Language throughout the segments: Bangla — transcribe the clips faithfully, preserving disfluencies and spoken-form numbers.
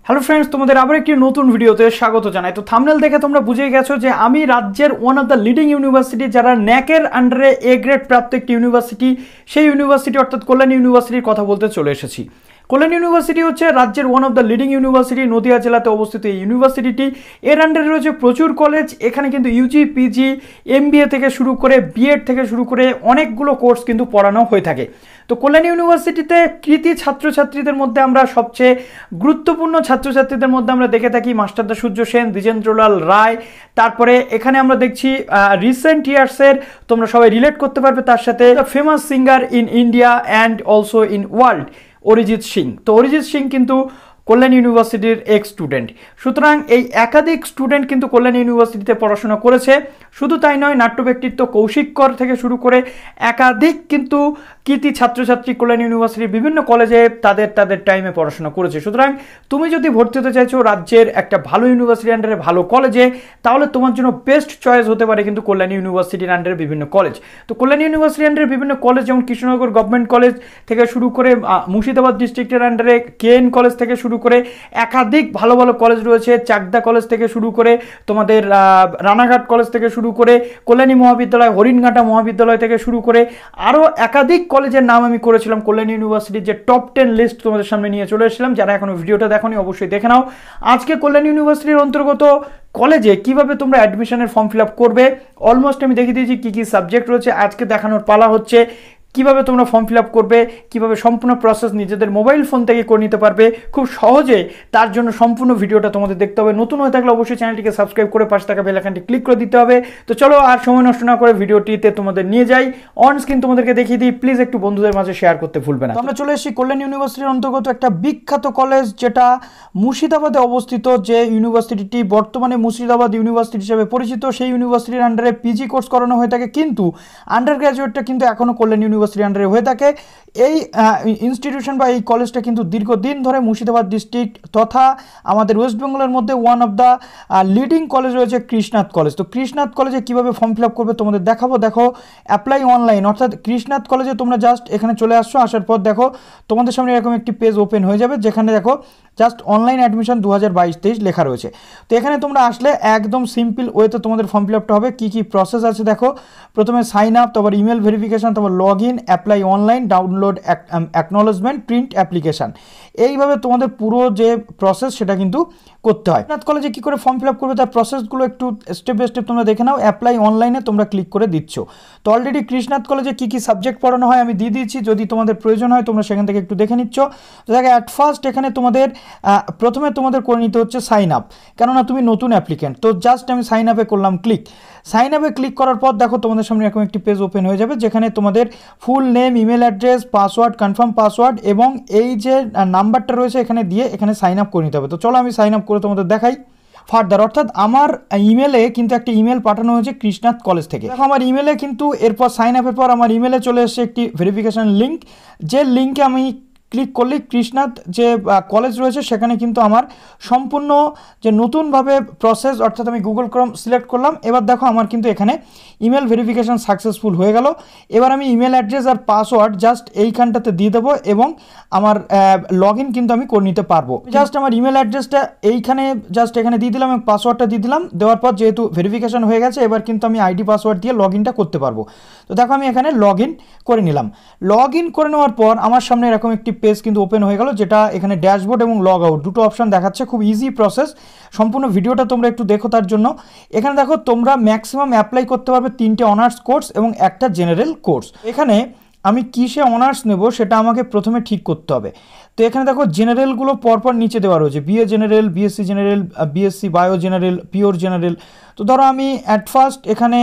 হ্যালো ফ্রেন্ডস, তোমাদের আবার একটি নতুন ভিডিওতে স্বাগত জানাই। তো থাম্বনেল দেখে তোমরা বুঝে গেছো যে আমি রাজ্যের one of the leading university, যারা ন্যাকের আন্ডারে এ গ্রেড প্রাপ্ত একটি ইউনিভার্সিটি, সেই ইউনিভার্সিটি অর্থাৎ কল্যাণী ইউনিভার্সিটির কথা বলতে চলে এসেছি। কল্যাণী ইউনিভার্সিটি হচ্ছে রাজ্যের one of the leading university, Nadia জেলাতে অবস্থিত এই ইউনিভার্সিটিটি। এর আন্ডারে রয়েছে প্রচুর কলেজ। এখানে কিন্তু ইউজি, পিজি, এমবিএ থেকে শুরু করে বিএড থেকে শুরু করে অনেকগুলো কোর্স কিন্তু পড়ানো হয়ে থাকে। তো কল্যাণী ইউনিভার্সিটিতে কৃতি ছাত্রছাত্রীদের মধ্যে আমরা সবচেয়ে গুরুত্বপূর্ণ ছাত্রছাত্রীদের মধ্যে আমরা দেখে থাকি মাস্টারদা সূর্য সেন, দ্বিজেন্দ্রলাল রায়। তারপরে এখানে আমরা দেখছি রিসেন্ট ইয়ার্সের, তোমরা সবাই রিলেট করতে পারবে তার সাথে, famous singer in India and also in world, Arijit Singh. তো অরিজিৎ সিং কিন্তু কল্যাণী ইউনিভার্সিটির এক্স স্টুডেন্ট। সুতরাং এই একাধিক স্টুডেন্ট কিন্তু কল্যাণী ইউনিভার্সিটিতে পড়াশোনা করেছে। শুধু তাই নয়, নাট্য ব্যক্তিত্ব কৌশিক কর থেকে শুরু করে একাধিক কিন্তু কৃতি ছাত্রছাত্রী কল্যাণী ইউনিভার্সিটির বিভিন্ন কলেজে তাদের তাদের টাইমে পড়াশোনা করেছে। সুতরাং তুমি যদি ভর্তি হতে চাইছো রাজ্যের একটা ভালো ইউনিভার্সিটির আন্ডারে ভালো কলেজে, তাহলে তোমার জন্য বেস্ট চয়েস হতে পারে কিন্তু কল্যাণী ইউনিভার্সিটির আন্ডারে বিভিন্ন কলেজ। তো কল্যাণী ইউনিভার্সিটির আন্ডারে বিভিন্ন কলেজ, যেমন কৃষ্ণনগর গভর্নমেন্ট কলেজ থেকে শুরু করে মুর্শিদাবাদ ডিস্ট্রিক্টের আন্ডারে কেএন কলেজ থেকে শুরু করে একাধিক ভালো ভালো কলেজ রয়েছে। চাকদা কলেজ থেকে শুরু করে তোমাদের রানাঘাট কলেজ থেকে শুরু করে কল্যাণী মহাবিদ্যালয়, হরিণঘাটা মহাবিদ্যালয় থেকে শুরু করে আরও একাধিক কলেজের নাম আমি করেছিলাম কল্যাণী ইউনিভার্সিটির যে টপ টেন লিস্ট তোমাদের সামনে নিয়ে চলে এসেছিলাম। যারা এখনো ভিডিওটা দেখোনি অবশ্যই দেখে নাও। আজকে কল্যাণী ইউনিভার্সিটির অন্তর্গত কলেজে কিভাবে তোমরা অ্যাডমিশনের ফর্ম ফিল আপ করবে, অলমোস্ট আমি দেখিয়ে দিয়েছি কী কী সাবজেক্ট রয়েছে। আজকে দেখানোর পালা হচ্ছে কিভাবে তোমরা ফর্ম ফিল আপ করবে, কীভাবে সম্পূর্ণ প্রসেস নিজেদের মোবাইল ফোন থেকে করে নিতে পারবে খুব সহজে। তার জন্য সম্পূর্ণ ভিডিওটা তোমাদের দেখতে হবে। নতুন হয়ে থাকলে অবশ্যই চ্যানেলটিকে সাবস্ক্রাইব করে পাশে থাকা বেল আইকনটি ক্লিক করে দিতে হবে। তো চলো আর সময় নষ্ট না করে ভিডিওটিতে তোমাদের নিয়ে যাই। অন স্ক্রিন তোমাদেরকে দেখিয়ে দিই, প্লিজ একটু বন্ধুদের মাঝে শেয়ার করতে ভুলবে না। আমরা চলে এসেছি কল্যাণী ইউনিভার্সিটির অন্তর্গত একটা বিখ্যাত কলেজ, যেটা মুর্শিদাবাদে অবস্থিত। যে ইউনিভার্সিটিটি বর্তমানে মুর্শিদাবাদ ইউনিভার্সিটি হিসেবে পরিচিত, সেই ইউনিভার্সিটির আন্ডারে পিজি কোর্স করানো হয়ে থাকে, কিন্তু আন্ডার গ্র্যাজুয়েটটা কিন্তু এখনও কল্যাণী ইউনিভার্সিটির আন্ডারে হয়ে থাকে। এই ইনস্টিটিউশন বা এই কলেজটা কিন্তু দীর্ঘদিন ধরে মুর্শিদাবাদ ডিস্ট্রিক্ট তথা আমাদের ওয়েস্ট বেঙ্গলের মধ্যে one of the leading college রয়েছে কৃষ্ণনাথ কলেজ। তো কৃষ্ণনাথ কলেজে কীভাবে ফর্ম ফিল আপ করবে তোমাদের দেখাবো। দেখো, অ্যাপ্লাই অনলাইন, অর্থাৎ কৃষ্ণনাথ কলেজে তোমরা জাস্ট এখানে চলে আসছো। আসার পর দেখো তোমাদের সামনে এরকম একটি পেজ ওপেন হয়ে যাবে, যেখানে দেখো জাস্ট অনলাইন অ্যাডমিশন দু হাজার বাইশ তেইশ লেখা রয়েছে। তো এখানে তোমরা আসলে একদম সিম্পল ওয়েতে তোমাদের ফর্ম ফিল আপটা হবে। কী কী প্রসেস আছে দেখো, প্রথমে সাইন আপ, তারপর ইমেল ভেরিফিকেশান, তারপর log in, apply online, download acknowledgement, print application. এইভাবে তোমাদের পুরো যে প্রসেস সেটা কিন্তু করতে হয়। কৃষ্ণনাথ কলেজে কী করে ফর্ম ফিল আপ করবে তার প্রসেসগুলো একটু স্টেপ বাই স্টেপ তোমরা দেখে নাও। অ্যাপ্লাই অনলাইনে তোমরা ক্লিক করে দিচ্ছ। তো অলরেডি কৃষ্ণনাথ কলেজে কী কী সাবজেক্ট পড়ানো হয় আমি দিয়ে দিয়েছি, যদি তোমাদের প্রয়োজন হয় তোমরা সেখান থেকে একটু দেখে নিচ্ছ। তো দেখো, অ্যাট ফার্স্ট এখানে তোমাদের প্রথমে তোমাদের করে নিতে হচ্ছে সাইন আপ, কেননা তুমি নতুন অ্যাপ্লিকেন্ট। তো জাস্ট আমি সাইন আপে করলাম ক্লিক। সাইন আপে ক্লিক করার পর দেখো তোমাদের সামনে এরকম একটি পেজ ওপেন হয়ে যাবে, যেখানে তোমাদের full name, email address, password, confirm password এবং এই যে নাম্বারটা রয়েছে এখানে দিয়ে এখানে সাইন আপ করে নিতে হবে। তো চলো আমি সাইন আপ করে তোমাদের দেখাই। ফার্দার, অর্থাৎ আমার ইমেলে কিন্তু একটা ইমেল পাঠানো হয়েছে কৃষ্ণনাথ কলেজ থেকে। দেখো আমার ইমেলে কিন্তু এরপর সাইন আপের পর আমার ইমেলে চলে এসেছে একটি ভেরিফিকেশান লিঙ্ক, যে লিঙ্কে আমি ক্লিক করলেই কৃষ্ণনাথ যে কলেজ রয়েছে সেখানে কিন্তু আমার সম্পূর্ণ যে নতুনভাবে প্রসেস, অর্থাৎ আমি গুগল ক্রোম সিলেক্ট করলাম। এবার দেখো আমার কিন্তু এখানে ইমেল ভেরিফিকেশান সাকসেসফুল হয়ে গেল। এবার আমি ইমেল অ্যাড্রেস আর পাসওয়ার্ড জাস্ট এইখানটাতে দিয়ে দেবো এবং আমার লগ ইন কিন্তু আমি করে নিতে পারবো। জাস্ট আমার ইমেল অ্যাড্রেসটা এইখানে জাস্ট এখানে দিয়ে দিলাম এবং পাসওয়ার্ডটা দিয়ে দিলাম। দেওয়ার পর যেহেতু ভেরিফিকেশান হয়ে গেছে, এবার কিন্তু আমি আইডি পাসওয়ার্ড দিয়ে লগ ইনটা করতে পারবো। তো দেখো আমি এখানে লগ ইন করে নিলাম। লগ ইন করে নেওয়ার পর আমার সামনে এরকম একটি পেজ কিন্তু ওপেন হয়ে গেল, যেটা এখানে ড্যাশবোর্ড এবং লগ আউট দুটো অপশন দেখাচ্ছে। খুব ইজি প্রসেস, সম্পূর্ণ ভিডিওটা তোমরা একটু দেখো তার জন্য। এখানে দেখো তোমরা ম্যাক্সিমাম অ্যাপ্লাই করতে পারবে তিনটে অনার্স কোর্স এবং একটা জেনারেল কোর্স। এখানে আমি কিসে অনার্স নেব সেটা আমাকে প্রথমে ঠিক করতে হবে। তো এখানে দেখো জেনারেলগুলো পরপর নিচে দেওয়া রয়েছে, BA general, BSc general, BSc bio general, pure general. তো ধরো আমি অ্যাট ফার্স্ট এখানে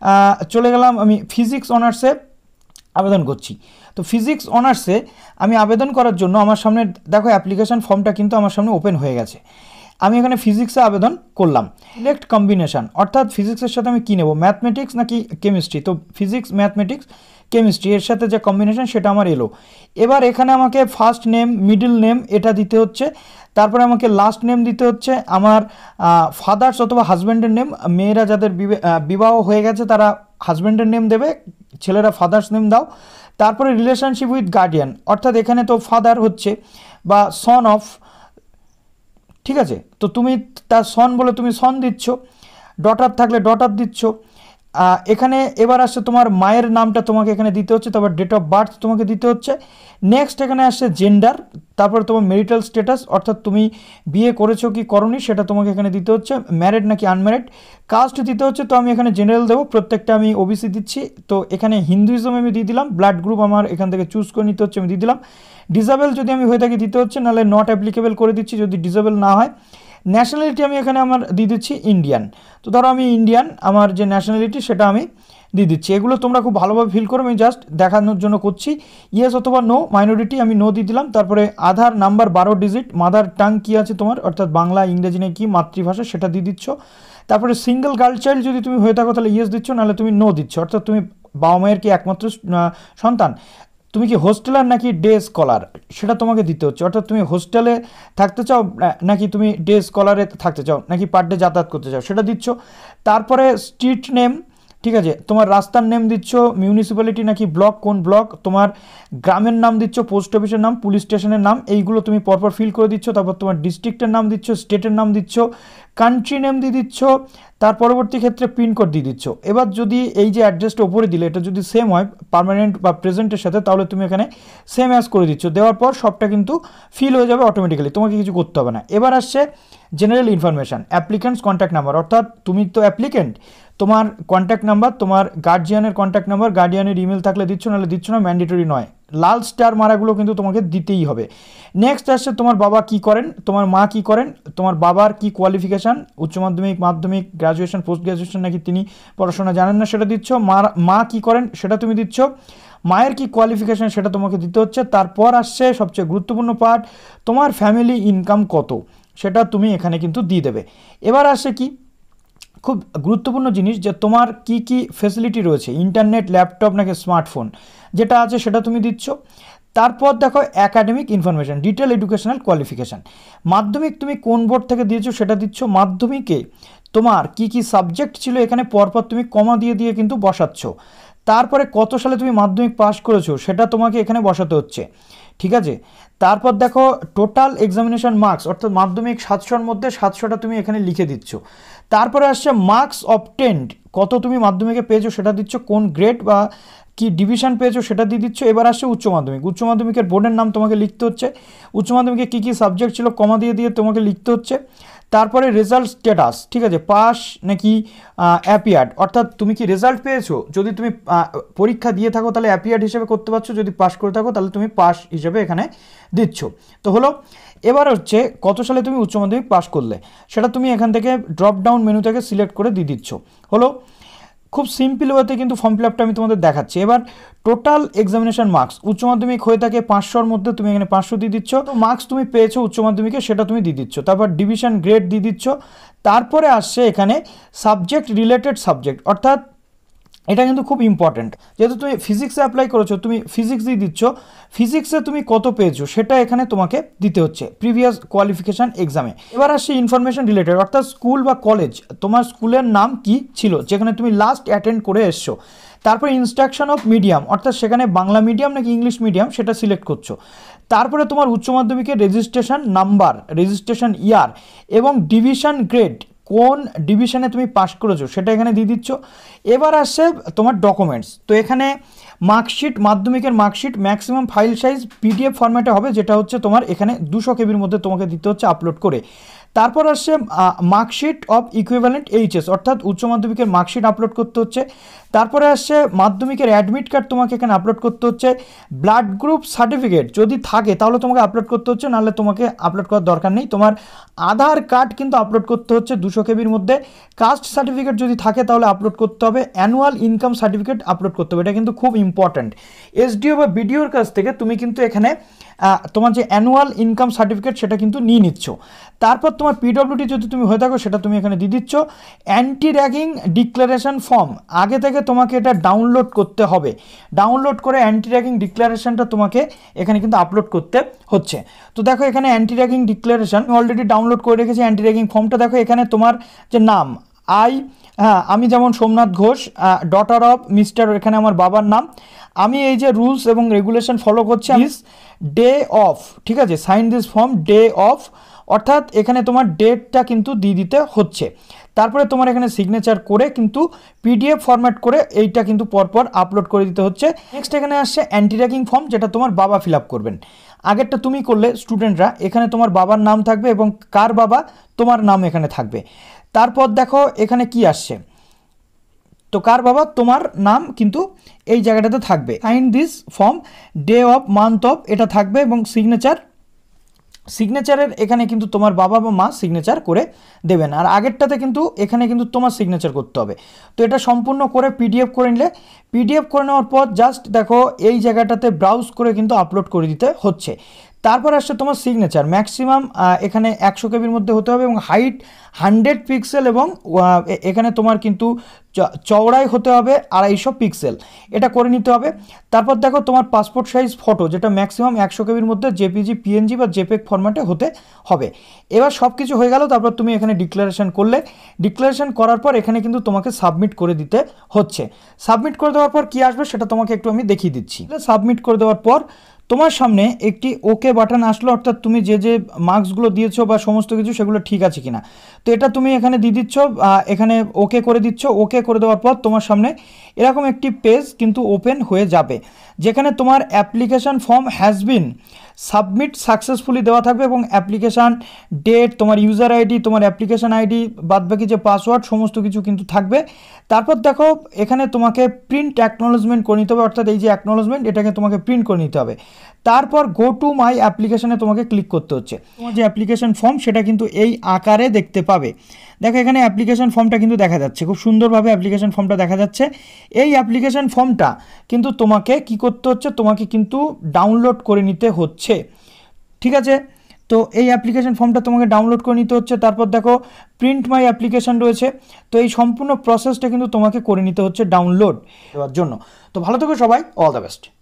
চলে গেলাম, আমি ফিজিক্স অনার্সে আবেদন করছি। তো ফিজিক্স অনার্সে আমি আবেদন করার জন্য আমার সামনে দেখো অ্যাপ্লিকেশান ফর্মটা কিন্তু আমার সামনে ওপেন হয়ে গেছে। আমি এখানে ফিজিক্সে আবেদন করলাম। সিলেক্ট কম্বিনেশান, অর্থাৎ ফিজিক্সের সাথে আমি কী নেব, ম্যাথমেটিক্স নাকি কেমিস্ট্রি। তো ফিজিক্স, ম্যাথমেটিক্স, কেমিস্ট্রি এর সাথে যে কম্বিনেশান সেটা আমার এলো। এবার এখানে আমাকে ফার্স্ট নেম, মিডল নেম এটা দিতে হচ্ছে। তারপরে আমাকে লাস্ট নেম দিতে হচ্ছে আমার ফাদার্স অথবা হাজব্যান্ডের নেম। মেয়েরা যাদের বিবাহ হয়ে গেছে তারা হাজব্যান্ডের নেম দেবে, ছেলেরা ফাদার্স নেম দাও। তারপরে রিলেশনশিপ উইথ গার্ডিয়ান, অর্থাৎ এখানে তো ফাদার হচ্ছে বা সন অফ, ঠিক আছে। তো তুমি তার সন বলে তুমি সন দিচ্ছ, ডটার থাকলে ডটার দিচ্ছ। এখানে এবার আসছে তোমার মায়ের নামটা তোমাকে এখানে দিতে হচ্ছে, তারপর ডেট অফ বার্থ তোমাকে দিতে হচ্ছে। নেক্সট এখানে আসছে জেন্ডার, তারপরে তোমার মেরিটাল স্ট্যাটাস অর্থাৎ তুমি বিয়ে করেছো কি করনি সেটা তোমাকে এখানে দিতে হচ্ছে, ম্যারিড নাকি আনম্যারিড, কাস্ট দিতে হচ্ছে। তো আমি এখানে জেনারেল দেবো, প্রত্যেকটা আমি ওবিসি দিচ্ছি। তো এখানে হিন্দুইজম আমি দিয়ে দিলাম, ব্লাড গ্রুপ আমার এখান থেকে চুজ করে নিতে হচ্ছে, আমি দিয়ে দিলাম। ডিসেবল যদি আমি হয়ে থাকি দিতে হচ্ছে, নাহলে নট অ্যাপ্লিকেবল করে দিচ্ছি যদি ডিসেবল না হয়। ন্যাশনালিটি আমি এখানে আমার দিয়ে দিচ্ছি ইন্ডিয়ান। তো ধরো আমি ইন্ডিয়ান, আমার যে ন্যাশনালিটি সেটা আমি দিয়ে দিচ্ছি। এগুলো তোমরা খুব ভালোভাবে ফিল করো, আমি জাস্ট দেখানোর জন্য করছি। ইয়েস অথবা নো, মাইনরিটি আমি নো দিয়ে দিলাম। তারপরে আধার নাম্বার বারো ডিজিট, মাদার টাং কী আছে তোমার অর্থাৎ বাংলা ইংরেজি নিয়ে কী মাতৃভাষা সেটা দিয়ে দিচ্ছ। তারপরে সিঙ্গেল গার্ল চাইল্ড যদি তুমি হয়ে থাকো তাহলে ইয়েস দিচ্ছ, নাহলে তুমি নো দিচ্ছ, অর্থাৎ তুমি বাবা মায়ের কি একমাত্র সন্তান। তুমি কি হোস্টেলার নাকি ডে স্কলার সেটা তোমাকে দিতে হচ্ছে, অর্থাৎ তুমি হোস্টেলে থাকতে চাও নাকি তুমি ডে স্কলারে থাকতে চাও নাকি পার ডে যাতায়াত করতে চাও সেটা দিচ্ছ। তারপরে স্ট্রিট নেম, ঠিক আছে, তোমার রাস্তার নেম দিচ্ছ, মিউনিসিপ্যালিটি নাকি ব্লক, কোন ব্লক, তোমার গ্রামের নাম দিচ্ছ, পোস্ট অফিসের নাম, পুলিশ স্টেশনের নাম, এইগুলো তুমি পরপর ফিল করে দিচ্ছ। তারপর তোমার ডিস্ট্রিক্টের নাম দিচ্ছ, স্টেটের নাম দিচ্ছ, কান্ট্রি নেম দিয়ে দিচ্ছ, তার পরবর্তী ক্ষেত্রে পিনকোড দিয়ে দিচ্ছ। এবার যদি এই যে অ্যাড্রেসটা ওপরে দিলে এটা যদি সেম হয় পার্মানেন্ট বা প্রেজেন্টের সাথে, তাহলে তুমি এখানে সেম অ্যাজ করে দিচ্ছ। দেওয়ার পর সবটা কিন্তু ফিল হয়ে যাবে অটোমেটিক্যালি, তোমাকে কিছু করতে হবে না। এবার আসছে general information, applicants contact number, অর্থাৎ তুমি তো অ্যাপ্লিকেন্ট, তোমার কন্ট্যাক্ট নাম্বার, তোমার গার্জিয়ানের কন্ট্যাক্ট নাম্বার, গার্জিয়ানের ইমেল থাকলে দিচ্ছ, নাহলে দিচ্ছ না, ম্যান্ডেটরি নয়। লাল স্টার মারাগুলো কিন্তু তোমাকে দিতেই হবে। নেক্সট আসছে তোমার বাবা কি করেন, তোমার মা কি করেন, তোমার বাবার কি কোয়ালিফিকেশান, উচ্চ মাধ্যমিক, মাধ্যমিক, গ্র্যাজুয়েশন, পোস্ট গ্র্যাজুয়েশন নাকি তিনি পড়াশোনা জানেন না সেটা দিচ্ছ। মা মা কী করেন সেটা তুমি দিচ্ছ। মায়ের কি কোয়ালিফিকেশান সেটা তোমাকে দিতে হচ্ছে। তারপর আসছে সবচেয়ে গুরুত্বপূর্ণ পার্ট, তোমার ফ্যামিলি ইনকাম কত সেটা তুমি এখানে কিন্তু দিয়ে দেবে। এবার আসছে কি খুব গুরুত্বপূর্ণ জিনিস, যে তোমার কি কি ফেসিলিটি রয়েছে, ইন্টারনেট, ল্যাপটপ নাকি স্মার্টফোন যেটা আছে সেটা তুমি দিচ্ছ। তারপর দেখো academic information, detail educational qualification, মাধ্যমিক তুমি কোন বোর্ড থেকে দিয়েছো সেটা দিচ্ছ। মাধ্যমিকে তোমার কি কি সাবজেক্ট ছিল এখানে পরপর তুমি কমা দিয়ে দিয়ে কিন্তু বসাচ্ছ। তারপরে কত সালে তুমি মাধ্যমিক পাস করেছো সেটা তোমাকে এখানে বসাতে হচ্ছে, ঠিক আছে। তারপর দেখো টোটাল এক্সামিনেশন মার্কস, অর্থাৎ মাধ্যমিক সাতশোর মধ্যে সাতশোটা তুমি এখানে লিখে দিচ্ছ। তারপরে আসছে মার্কস অবটেন্ড, কত তুমি মাধ্যমিকে পেয়েছো সেটা দিচ্ছ, কোন গ্রেড বা কি ডিভিশন পেয়েছো সেটা দিয়ে দিচ্ছ। এবার আসছে উচ্চ মাধ্যমিক, উচ্চ মাধ্যমিকের বোর্ডের নাম তোমাকে লিখতে হচ্ছে, উচ্চ মাধ্যমিকে কী কী সাবজেক্ট ছিল কমা দিয়ে দিয়ে তোমাকে লিখতে হচ্ছে। তারপরে রেজাল্ট স্ট্যাটাস, ঠিক আছে, পাস নাকি অ্যাপিয়ার্ড, অর্থাৎ তুমি কি রেজাল্ট পেয়েছো, যদি তুমি পরীক্ষা দিয়ে থাকো তাহলে অ্যাপিয়ার্ড হিসেবে করতে পারছো, যদি পাস করে থাকো তাহলে তুমি পাস হিসেবে এখানে দিচ্ছ। তো হলো, এবার হচ্ছে কত সালে তুমি উচ্চ মাধ্যমিক পাস করলে সেটা তুমি এখান থেকে ড্রপ ডাউন মেনু থেকে সিলেক্ট করে দিয়ে দিচ্ছ। হলো, খুব সিম্পল ওয়েতে কিন্তু ফর্ম ফিল আপটা আমি তোমাদের দেখাচ্ছি। এবার টোটাল এক্সামিনেশন মার্কস, উচ্চ মাধ্যমিক হয়ে থাকে পাঁচশোর মধ্যে তুমি এখানে পাঁচশো দিয়ে দিচ্ছ। তো মার্কস তুমি পেয়েছো উচ্চ মাধ্যমিকে সেটা তুমি দিয়ে দিচ্ছ। তারপর ডিভিশন গ্রেড দিয়ে দিচ্ছ। তারপরে আসছে এখানে সাবজেক্ট রিলেটেড সাবজেক্ট, অর্থাৎ এটা কিন্তু খুব ইম্পর্ট্যান্ট, যেহেতু তুমি ফিজিক্সে অ্যাপ্লাই করেছো তুমি ফিজিক্স দিয়ে দিচ্ছ, ফিজিক্সে তুমি কত পেয়েছো সেটা এখানে তোমাকে দিতে হচ্ছে প্রিভিয়াস কোয়ালিফিকেশান এক্সামে। এবার আসছে ইনফরমেশন রিলেটেড, অর্থাৎ স্কুল বা কলেজ, তোমার স্কুলের নাম কি ছিল যেখানে তুমি লাস্ট অ্যাটেন্ড করে এসছো। তারপরে ইনস্ট্রাকশন অফ মিডিয়াম, অর্থাৎ সেখানে বাংলা মিডিয়াম নাকি ইংলিশ মিডিয়াম সেটা সিলেক্ট করছো। তারপরে তোমার উচ্চ মাধ্যমিকের রেজিস্ট্রেশন নাম্বার, রেজিস্ট্রেশন ইয়ার এবং ডিভিশন গ্রেড, কোন ডিভিশনে তুমি পাস করেছো সেটা এখানে দিয়ে দিচ্ছ। এবার আসছে তোমার ডকুমেন্টস, তো এখানে মার্কশিট, মাধ্যমিকের marksheet maximum file size PDF ফরম্যাটে হবে, যেটা হচ্ছে তোমার এখানে দুশো কেবির মধ্যে তোমাকে দিতে হচ্ছে আপলোড করে। তারপর আসছে মার্কশিট অফ ইকুইভ্যালেন্ট এইচএস, অর্থাৎ উচ্চ মাধ্যমিকের মার্কশিট আপলোড করতে হচ্ছে। তারপরে আসছে মাধ্যমিকের অ্যাডমিট কার্ড তোমাকে এখানে আপলোড করতে হচ্ছে। ব্লাড গ্রুপ সার্টিফিকেট যদি থাকে তাহলে তোমাকে আপলোড করতে হচ্ছে, নাহলে তোমাকে আপলোড করার দরকার নেই। তোমার আধার কার্ড কিন্তু আপলোড করতে হচ্ছে দুশো কেবির মধ্যে। কাস্ট সার্টিফিকেট যদি থাকে তাহলে আপলোড করতে হবে। অ্যানুয়াল ইনকাম সার্টিফিকেট আপলোড করতে হবে, এটা কিন্তু খুব ইম্পর্ট্যান্ট। এসডিও বা বিডিওর কাছ থেকে তুমি কিন্তু এখানে তোমার যে অ্যানুয়াল ইনকাম সার্টিফিকেট সেটা কিন্তু নিয়ে নিচ্ছ। তারপর তোমার পিডব্লিউডি যদি তুমি হয়ে থাকো সেটা তুমি এখানে দিয়ে দিচ্ছ। অ্যান্টি র্যাগিং ডিক্লারেশন ফর্ম, আগে থেকে তোমাকে এটা ডাউনলোড করতে হবে, ডাউনলোড করে অ্যান্টি র্যাগিং ডিক্লারেশনটা তোমাকে এখানে কিন্তু আপলোড করতে হচ্ছে। তো দেখো এখানে anti ragging declaration already download করে রেখেছি। অ্যান্টি র্যাগিং ফর্মটা দেখো, এখানে তোমার যে নাম, আই, হ্যাঁ আমি যেমন Somnath Ghosh, daughter of mister, এখানে আমার বাবার নাম, আমি এই যে রুলস এবং রেগুলেশন ফলো করছি, দিস ডে অফ, ঠিক আছে, sign this form day of অর্থাৎ এখানে তোমার ডেটটা কিন্তু দিয়ে দিতে হচ্ছে। তারপরে তোমার এখানে সিগনেচার করে কিন্তু পিডিএফ ফরম্যাট করে এইটা কিন্তু পরপর আপলোড করে দিতে হচ্ছে। নেক্সট এখানে আসছে অ্যান্টি র্যাগিং ফর্ম, যেটা তোমার বাবা ফিল আপ করবেন। আগেরটা তুমি করলে স্টুডেন্টরা, এখানে তোমার বাবার নাম থাকবে এবং কার বাবা তোমার নাম এখানে থাকবে। তারপর দেখো এখানে কি আসছে, তো কার বাবা তোমার নাম কিন্তু এই জায়গাটাতে থাকবে। Sign this form, day of, month of এটা থাকবে এবং সিগনেচার, সিগনেচারের এখানে কিন্তু তোমার বাবা বা মা সিগনেচার করে দেবেন। আর আগেরটাতে কিন্তু এখানে কিন্তু তোমার সিগনেচার করতে হবে। তো এটা সম্পূর্ণ করে পিডিএফ করে নিলে, পিডিএফ করে নেওয়ার পর জাস্ট দেখো এই জায়গাটাতে ব্রাউজ করে কিন্তু আপলোড করে দিতে হচ্ছে। তারপর আসছে তোমার সিগনেচার, ম্যাক্সিমাম এখানে একশো কেবির মধ্যে হতে হবে এবং হাইট হান্ড্রেড পিক্সেল এবং এখানে তোমার কিন্তু চওড়াই হতে হবে আড়াইশো পিক্সেল, এটা করে নিতে হবে। তারপর দেখো তোমার পাসপোর্ট সাইজ ফটো, যেটা ম্যাক্সিমাম একশো কেবির মধ্যে জেপিজি, পিএনজি বা জেপেক ফরম্যাটে হতে হবে। এবার সব কিছু হয়ে গেল, তারপর তুমি এখানে ডিক্লারেশন করলে, ডিক্লারেশন করার পর এখানে কিন্তু তোমাকে সাবমিট করে দিতে হচ্ছে। সাবমিট করে দেওয়ার পর কী আসবে সেটা তোমাকে একটু আমি দেখিয়ে দিচ্ছি। সাবমিট করে দেওয়ার পর তোমার সামনে একটি ওকে বাটন আসলো, অর্থাৎ তুমি যে যে মার্কসগুলো দিয়েছো বা সমস্ত কিছু সেগুলো ঠিক আছে কিনা। তো এটা তুমি এখানে দিয়ে দিচ্ছ, এখানে ওকে করে দিচ্ছ। ওকে করে দেওয়ার পর তোমার সামনে এরকম একটি পেজ কিন্তু ওপেন হয়ে যাবে, যেখানে তোমার application form has been submit successfully দেওয়া থাকবে এবং অ্যাপ্লিকেশান ডেট, তোমার ইউজার আইডি, তোমার অ্যাপ্লিকেশান আইডি, বাদবাকি যে পাসওয়ার্ড সমস্ত কিছু কিন্তু থাকবে। তারপর দেখো এখানে তোমাকে প্রিন্ট অ্যাকনোলজমেন্ট করে নিতে হবে, অর্থাৎ এই যে অ্যাকনোলজমেন্ট এটাকে তোমাকে প্রিন্ট করে নিতে হবে। তারপর গো টু মাই অ্যাপ্লিকেশানে তোমাকে ক্লিক করতে হচ্ছে। তোমার যে অ্যাপ্লিকেশান ফর্ম সেটা কিন্তু এই আকারে দেখতে পাবে। দেখো এখানে অ্যাপ্লিকেশান ফর্মটা কিন্তু দেখা যাচ্ছে, খুব সুন্দরভাবে অ্যাপ্লিকেশান ফর্মটা দেখা যাচ্ছে। এই অ্যাপ্লিকেশান ফর্মটা কিন্তু তোমাকে কি করতে হচ্ছে, তোমাকে কিন্তু ডাউনলোড করে নিতে হচ্ছে, ঠিক আছে। তো এই অ্যাপ্লিকেশান ফর্মটা তোমাকে ডাউনলোড করে নিতে হচ্ছে। তারপর দেখো প্রিন্ট মাই অ্যাপ্লিকেশান রয়েছে, তো এই সম্পূর্ণ প্রসেসটা কিন্তু তোমাকে করে নিতে হচ্ছে ডাউনলোড দেওয়ার জন্য। তো ভালো থেকো সবাই, অল দ্য বেস্ট।